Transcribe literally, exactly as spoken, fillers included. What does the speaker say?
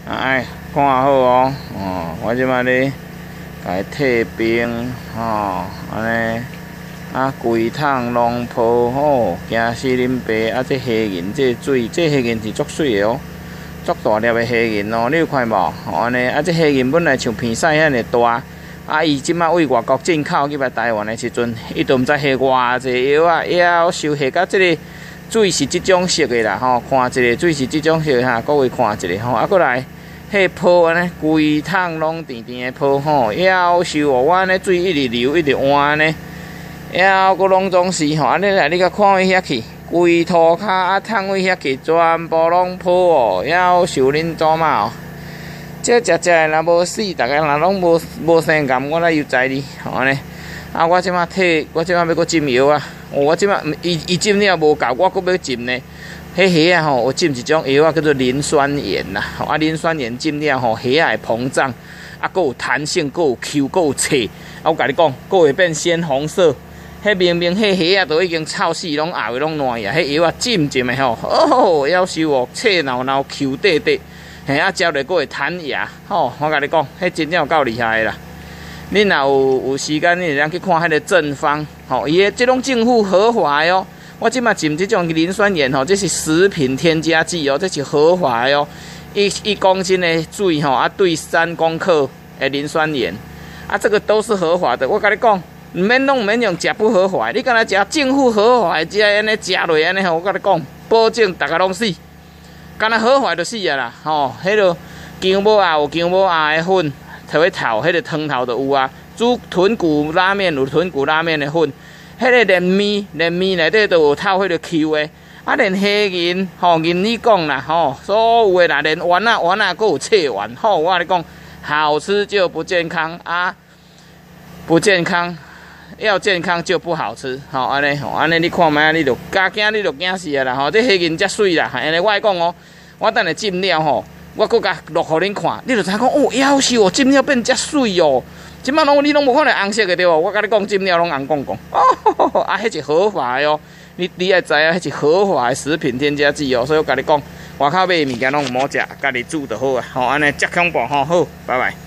哎，看好哦，哦，我即摆咧，甲伊退冰，吼，安尼，啊，规桶龙泡好，惊死恁爸！啊，这虾仁，这水，这虾仁是足水的哦，足大粒的虾仁哦，你有看无？吼，安尼，啊，这虾仁本来像片屎遐尼大，啊，伊即摆为外国进口去来台湾的时阵，伊都毋知下偌济药啊，要收下到这个水是即种色的啦，吼，看一个水是即种色哈，各位看一个吼，啊，过来。 迄泡安尼，规桶拢甜甜的泡吼，夭寿哦！我安尼水一直流，一直换呢，夭个拢总是吼，安尼来你甲看位遐去，规涂骹啊，桶位遐去，全部拢泡哦，夭寿恁祖妈哦！这食食的若无死，逐个人拢无无生感，我哪有知你吼安尼？啊，我即马替，我即马要搁浸药啊！我即马伊伊浸了无够，我搁要浸呢。 迄虾啊吼，我浸一种药啊，叫做磷酸盐呐。啊，磷酸盐浸了吼，虾啊会膨胀，啊，佫有弹性，佫有 Q， 佫有脆。啊，我甲你讲，佫会变鲜红色。迄明明迄虾啊都已经臭死，拢后尾拢烂呀。迄药啊浸浸的吼，哦，夭寿哦，脆挠挠 Q 底底，嘿啊，嚼落佫会弹牙。吼，我甲你讲，迄真正有够厉害的啦。恁若有有时间，你会去看迄个正方，吼，伊个即种政府合法的哦。 我即马浸即种磷酸盐吼，这是食品添加剂哦，这是合法的哦。一一公斤的水吼，啊兑三公克的磷酸盐，啊这个都是合法的。我甲你讲，唔免弄，唔免用食不合法的，你敢若食政府合法的，食安尼食落安尼吼，我甲你讲，保证大家拢死。敢若合法就死啊啦，吼，迄个姜母鸭有姜母鸭的粉，摕去炒，迄个汤头就有啊。煮豚骨拉面有豚骨拉面的粉。 迄个连面，连面内底都有透迄个 Q 的，啊，连虾仁，吼，银你讲啦，吼，所有的啦，连丸啊，丸啊，佫有切丸，吼，我跟你讲，好吃就不健康啊，不健康，要健康就不好吃，吼，安尼，吼，安尼你看卖，你就加惊，你就惊死啊啦，吼，这虾仁遮水啦，安尼我讲哦，我等下浸了吼，我佫甲录互恁看，你就知影讲，哦，夭寿哦，浸了变遮水哦。 即摆拢你拢无看到红色的对无？我甲你讲，浸了拢红光光。哦，啊，迄是合法的哦。你你爱知影，迄是合法的食品添加剂哦。所以我甲你讲，外口买的物件拢毋好食，家己煮就好啊。吼，安尼遮恐怖吼，好，拜拜。